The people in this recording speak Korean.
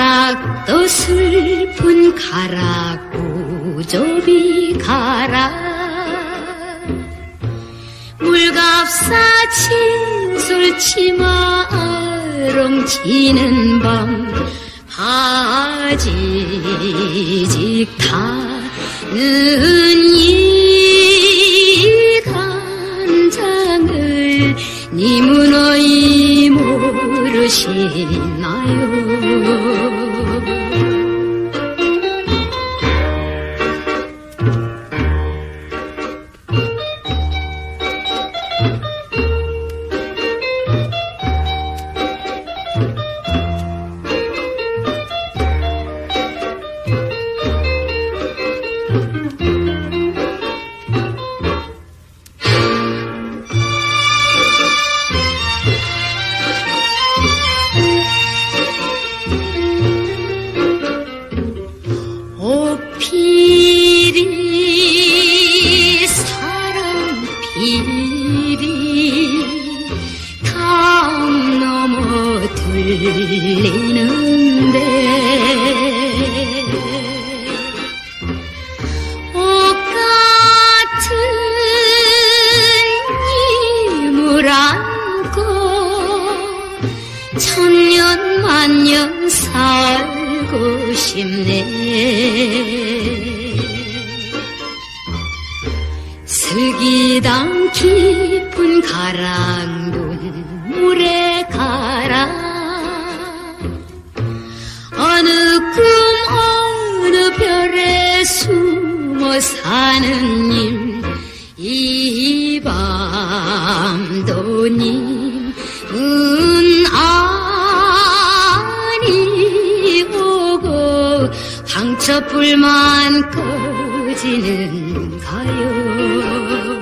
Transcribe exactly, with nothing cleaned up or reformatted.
가락도 슬픈 가락 우조비 가락 물갑사친 술치마롱 치는 밤 바지직 타는 이 간장을 님은 어이 모르시나요? 슬기당 깊은 가락 눈물의 가락 어느 꿈 어느 별에 숨어 사는 님 이 밤도 님은 아니 오고 황첩불만 꺼지는가요?